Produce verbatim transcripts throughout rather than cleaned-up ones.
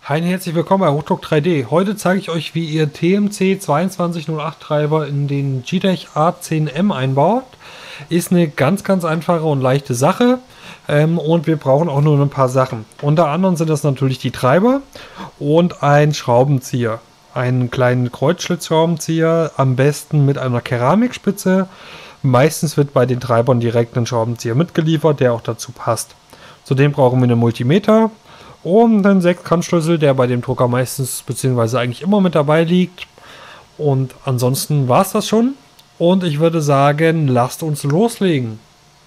Hi und herzlich willkommen bei Hochdruck drei D. Heute zeige ich euch, wie ihr T M C zwei zwei null acht Treiber in den Geetech A zehn M einbaut. Ist eine ganz, ganz einfache und leichte Sache. Ähm, und wir brauchen auch nur ein paar Sachen. Unter anderem sind das natürlich die Treiber und ein Schraubenzieher. Einen kleinen Kreuzschlitzschraubenzieher, am besten mit einer Keramikspitze. Meistens wird bei den Treibern direkt ein Schraubenzieher mitgeliefert, der auch dazu passt. Zudem brauchen wir einen Multimeter und einen Sechskantschlüssel, der bei dem Drucker meistens bzw. eigentlich immer mit dabei liegt. Und ansonsten war es das schon. Und ich würde sagen, lasst uns loslegen.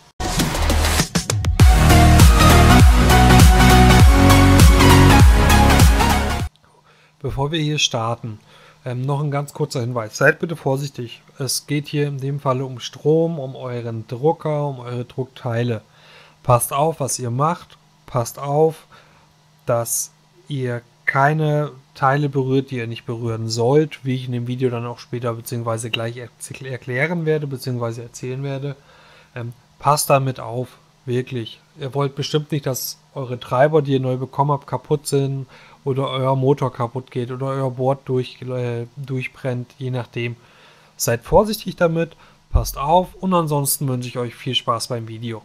Bevor wir hier starten, ähm, noch ein ganz kurzer Hinweis. Seid bitte vorsichtig. Es geht hier in dem Falle um Strom, um euren Drucker, um eure Druckteile. Passt auf, was ihr macht. Passt auf, dass ihr keine Teile berührt, die ihr nicht berühren sollt, wie ich in dem Video dann auch später bzw. gleich erklären werde bzw. erzählen werde. Ähm, passt damit auf, wirklich. Ihr wollt bestimmt nicht, dass eure Treiber, die ihr neu bekommen habt, kaputt sind oder euer Motor kaputt geht oder euer Board durch, äh, durchbrennt, je nachdem. Seid vorsichtig damit, passt auf und ansonsten wünsche ich euch viel Spaß beim Video.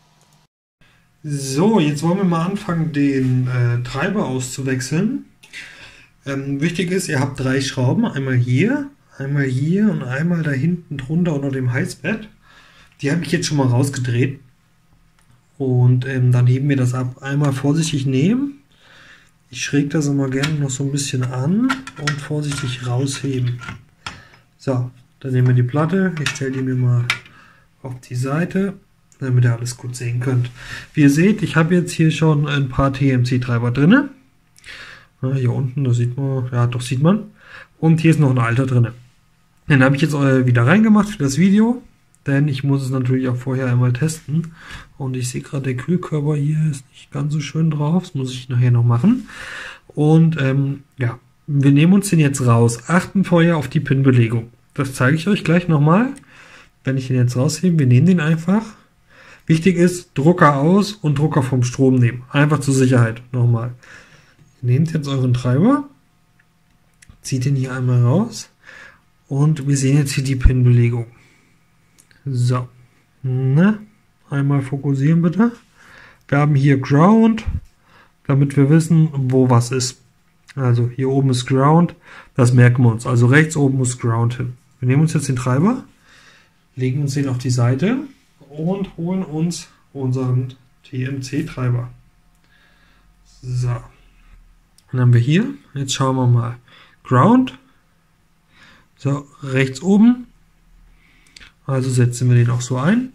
So, jetzt wollen wir mal anfangen, den äh, Treiber auszuwechseln. Ähm, wichtig ist, ihr habt drei Schrauben, einmal hier, einmal hier und einmal da hinten drunter unter dem Heißbett. Die habe ich jetzt schon mal rausgedreht. Und ähm, dann heben wir das ab. Einmal vorsichtig nehmen. Ich schräg das immer gerne noch so ein bisschen an und vorsichtig rausheben. So, dann nehmen wir die Platte. Ich stelle die mir mal auf die Seite, damit ihr alles gut sehen könnt. Wie ihr seht, ich habe jetzt hier schon ein paar T M C-Treiber drin. Hier unten, da sieht man, ja doch sieht man. Und hier ist noch ein alter drin. Den habe ich jetzt wieder reingemacht für das Video, denn ich muss es natürlich auch vorher einmal testen. Und ich sehe gerade, der Kühlkörper hier ist nicht ganz so schön drauf. Das muss ich nachher noch machen. Und ähm, ja, wir nehmen uns den jetzt raus. Achten vorher auf die Pin-Belegung. Das zeige ich euch gleich nochmal. Wenn ich den jetzt raushebe, wir nehmen den einfach. Wichtig ist, Drucker aus und Drucker vom Strom nehmen. Einfach zur Sicherheit. Nochmal. Ihr nehmt jetzt euren Treiber, zieht den hier einmal raus und wir sehen jetzt hier die Pin-Belegung. So. Na, einmal fokussieren bitte. Wir haben hier Ground, damit wir wissen, wo was ist. Also hier oben ist Ground, das merken wir uns. Also rechts oben muss Ground hin. Wir nehmen uns jetzt den Treiber, legen uns den auf die Seite und holen uns unseren T M C-Treiber. So. Dann haben wir hier, jetzt schauen wir mal, Ground. So, rechts oben. Also setzen wir den auch so ein.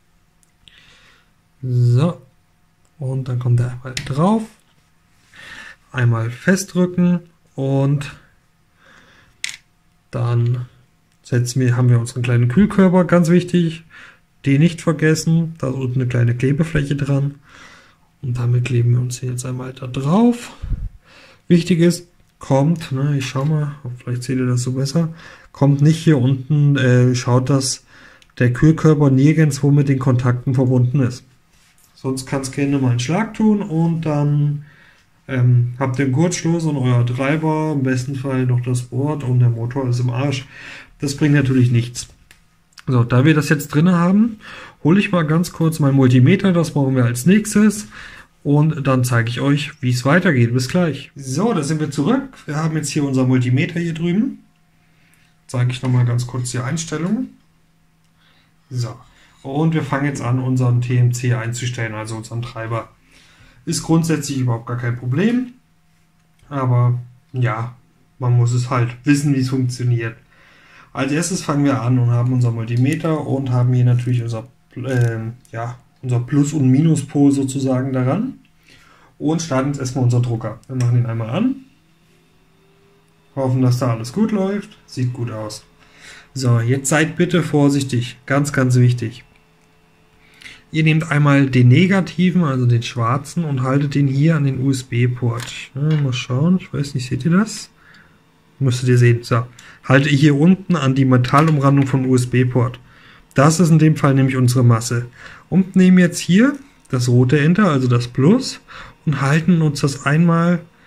So. Und dann kommt er einmal drauf. Einmal festdrücken und dann setzen wir, haben wir unseren kleinen Kühlkörper, ganz wichtig. Den nicht vergessen, da ist unten eine kleine Klebefläche dran und damit kleben wir uns jetzt einmal da drauf. Wichtig ist, kommt, ne, ich schau mal, vielleicht seht ihr das so besser, kommt nicht hier unten, äh, schaut, dass der Kühlkörper nirgendwo mit den Kontakten verbunden ist. Sonst kann es gerne mal einen Schlag tun und dann ähm, habt ihr einen Kurzschluss und euer Treiber, im besten Fall noch das Board und der Motor ist im Arsch. Das bringt natürlich nichts. So, da wir das jetzt drin haben, hole ich mal ganz kurz mein Multimeter, das brauchen wir als nächstes und dann zeige ich euch, wie es weitergeht. Bis gleich. So, da sind wir zurück. Wir haben jetzt hier unser Multimeter hier drüben. Zeige ich nochmal ganz kurz die Einstellungen. So, und wir fangen jetzt an, unseren T M C einzustellen, also unseren Treiber. Ist grundsätzlich überhaupt gar kein Problem, aber ja, man muss es halt wissen, wie es funktioniert. Als erstes fangen wir an und haben unser Multimeter und haben hier natürlich unser, äh, ja, unser Plus- und Minuspol sozusagen daran. Und starten jetzt erstmal unseren Drucker. Wir machen ihn einmal an. Hoffen, dass da alles gut läuft. Sieht gut aus. So, jetzt seid bitte vorsichtig. Ganz, ganz wichtig. Ihr nehmt einmal den negativen, also den schwarzen, und haltet den hier an den U S B-Port. Ja, mal schauen, ich weiß nicht, seht ihr das? Müsstet ihr sehen. So, halte ich hier unten an die Metallumrandung vom U S B-Port. Das ist in dem Fall nämlich unsere Masse. Und nehmen jetzt hier das rote Enter, also das Plus, und halten uns das einmal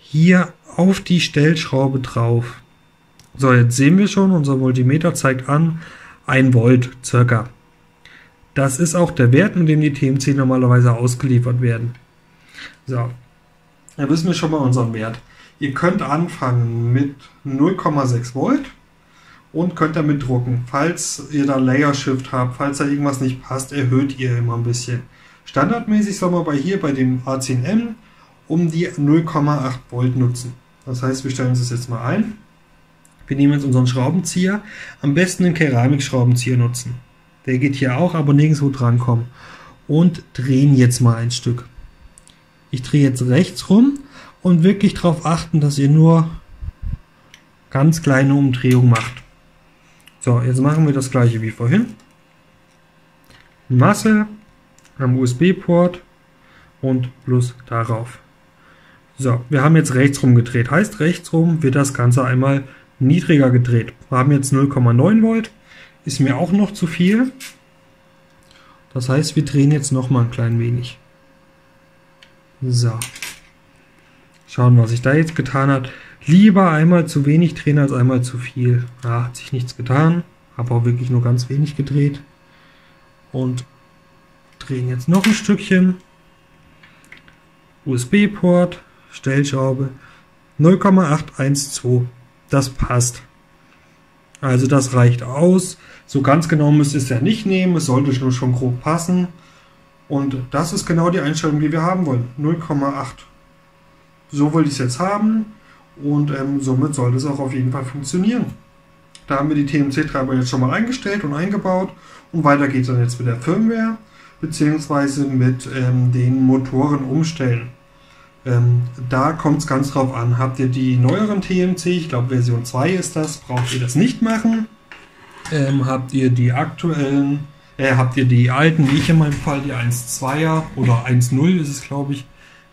hier auf die Stellschraube drauf. So, jetzt sehen wir schon, unser Multimeter zeigt an ein Volt circa. Das ist auch der Wert, mit dem die T M C normalerweise ausgeliefert werden. So, da wissen wir schon mal unseren Wert. Ihr könnt anfangen mit null Komma sechs Volt und könnt damit drucken. Falls ihr da Layer Shift habt, falls da irgendwas nicht passt, erhöht ihr immer ein bisschen. Standardmäßig soll man bei hier bei dem A zehn M um die null Komma acht Volt nutzen. Das heißt, wir stellen uns das jetzt mal ein. Wir nehmen jetzt unseren Schraubenzieher, am besten einen Keramikschraubenzieher nutzen. Der geht hier auch, aber nirgendwo drankommen. Und drehen jetzt mal ein Stück. Ich drehe jetzt rechts rum und wirklich darauf achten, dass ihr nur ganz kleine Umdrehungen macht. So, jetzt machen wir das gleiche wie vorhin. Masse am U S B-Port und plus darauf. So, wir haben jetzt rechts rum gedreht. Heißt, rechts rum wird das Ganze einmal niedriger gedreht. Wir haben jetzt null Komma neun Volt. Ist mir auch noch zu viel. Das heißt, wir drehen jetzt noch mal ein klein wenig. So. Schauen, was sich da jetzt getan hat. Lieber einmal zu wenig drehen als einmal zu viel. Ja, hat sich nichts getan. Habe auch wirklich nur ganz wenig gedreht. Und drehen jetzt noch ein Stückchen. U S B-Port, Stellschraube, null Komma acht eins zwei. Das passt. Also das reicht aus. So ganz genau müsst ihr es ja nicht nehmen. Es sollte nur schon grob passen. Und das ist genau die Einstellung, die wir haben wollen. null Komma acht. So wollte ich es jetzt haben. Und ähm, somit sollte es auch auf jeden Fall funktionieren. Da haben wir die T M C-Treiber jetzt schon mal eingestellt und eingebaut. Und weiter geht es dann jetzt mit der Firmware, beziehungsweise mit ähm, den Motoren umstellen. Ähm, da kommt es ganz drauf an. Habt ihr die neueren T M C, ich glaube Version zwei ist das, braucht ihr das nicht machen. Ähm, habt ihr die aktuellen, äh, habt ihr die alten, wie ich in meinem Fall, die eins Punkt zweier oder eins Punkt null ist es, glaube ich,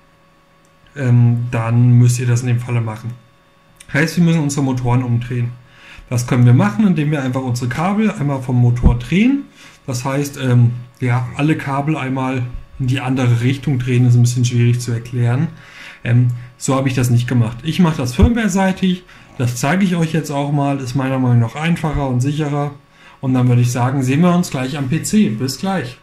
ähm, dann müsst ihr das in dem Falle machen. Heißt, wir müssen unsere Motoren umdrehen. Das können wir machen, indem wir einfach unsere Kabel einmal vom Motor drehen. Das heißt, ähm, ja, alle Kabel einmal in die andere Richtung drehen, ist ein bisschen schwierig zu erklären. Ähm, so habe ich das nicht gemacht. Ich mache das firmware-seitig. Das zeige ich euch jetzt auch mal. Ist meiner Meinung nach einfacher und sicherer. Und dann würde ich sagen, sehen wir uns gleich am P C. Bis gleich.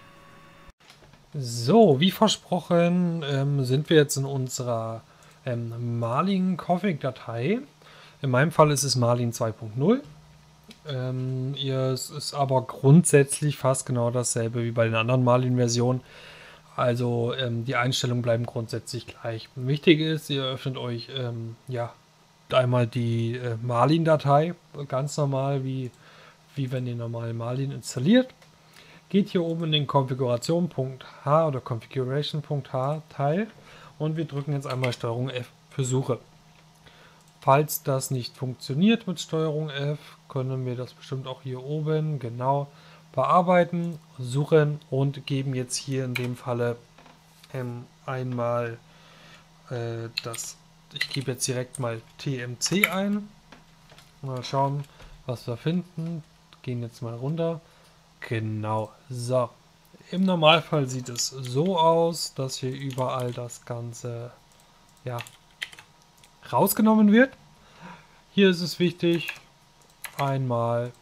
So, wie versprochen, ähm, sind wir jetzt in unserer ähm, Marlin-Config-Datei. In meinem Fall ist es Marlin zwei Punkt null. Ähm, ihr, es ist aber grundsätzlich fast genau dasselbe wie bei den anderen Marlin-Versionen. Also ähm, die Einstellungen bleiben grundsätzlich gleich. Wichtig ist, ihr öffnet euch ähm, ja, einmal die äh, Marlin-Datei, ganz normal, wie, wie wenn ihr normal Marlin installiert. Geht hier oben in den Konfiguration.h oder Configuration.h Teil und wir drücken jetzt einmal Steuerung F für Suche. Falls das nicht funktioniert mit Steuerung F, können wir das bestimmt auch hier oben genau bearbeiten, suchen und geben jetzt hier in dem Falle ähm, einmal äh, das, ich gebe jetzt direkt mal T M C ein. Mal schauen, was wir finden. Gehen jetzt mal runter. Genau, so. Im Normalfall sieht es so aus, dass hier überall das Ganze ja, rausgenommen wird. Hier ist es wichtig, einmal,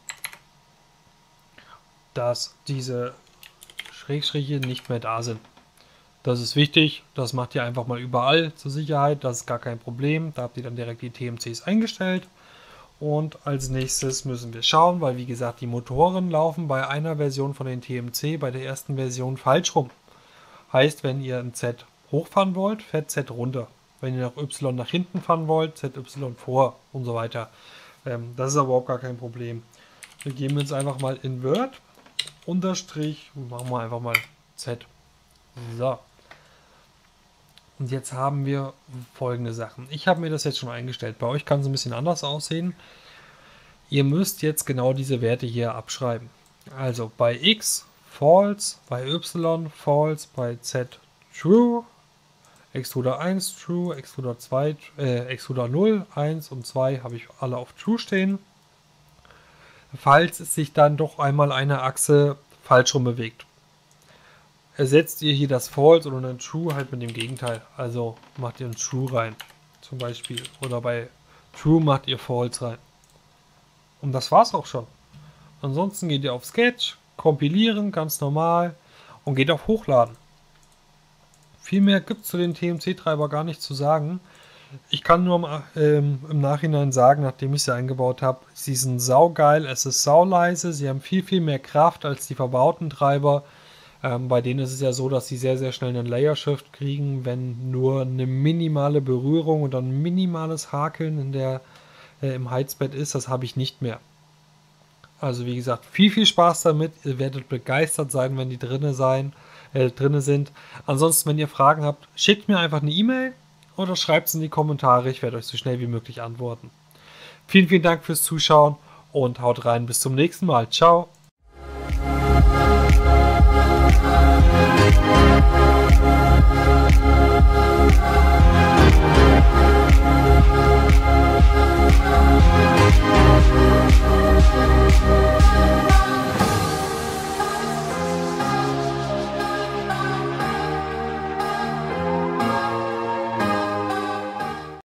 dass diese Schrägstriche nicht mehr da sind. Das ist wichtig, das macht ihr einfach mal überall zur Sicherheit, das ist gar kein Problem. Da habt ihr dann direkt die T M Cs eingestellt. Und als nächstes müssen wir schauen, weil wie gesagt die Motoren laufen bei einer Version von den T M C, bei der ersten Version falsch rum. Heißt, wenn ihr ein Z hochfahren wollt, fährt Z runter. Wenn ihr nach Y nach hinten fahren wollt, Z Y vor und so weiter. Ähm, das ist aber überhaupt gar kein Problem. Wir geben jetzt einfach mal Invert, Unterstrich, und machen wir einfach mal Z. So. Und jetzt haben wir folgende Sachen. Ich habe mir das jetzt schon eingestellt. Bei euch kann es ein bisschen anders aussehen. Ihr müsst jetzt genau diese Werte hier abschreiben. Also bei X False, bei Y False, bei Z True, Extruder eins True, Extruder zwei, äh, Extruder null, eins und zwei habe ich alle auf True stehen. Falls es sich dann doch einmal eine Achse falsch rum bewegt, ersetzt ihr hier das False oder ein True halt mit dem Gegenteil. Also macht ihr ein True rein. zum Beispiel. Oder bei True macht ihr False rein. Und das war's auch schon. Ansonsten geht ihr auf Sketch, kompilieren, ganz normal, und geht auf Hochladen. Viel mehr gibt es zu den T M C-Treiber gar nicht zu sagen. Ich kann nur ähm, im Nachhinein sagen, nachdem ich sie eingebaut habe, sie sind saugeil, es ist sauleise, sie haben viel, viel mehr Kraft als die verbauten Treiber. Ähm, bei denen ist es ja so, dass sie sehr, sehr schnell einen Layer Shift kriegen, wenn nur eine minimale Berührung oder ein minimales Hakeln in der, äh, im Heizbett ist. Das habe ich nicht mehr. Also wie gesagt, viel, viel Spaß damit. Ihr werdet begeistert sein, wenn die drinne sein, äh, drinne sind. Ansonsten, wenn ihr Fragen habt, schickt mir einfach eine E-Mail oder schreibt es in die Kommentare. Ich werde euch so schnell wie möglich antworten. Vielen, vielen Dank fürs Zuschauen und haut rein. Bis zum nächsten Mal. Ciao.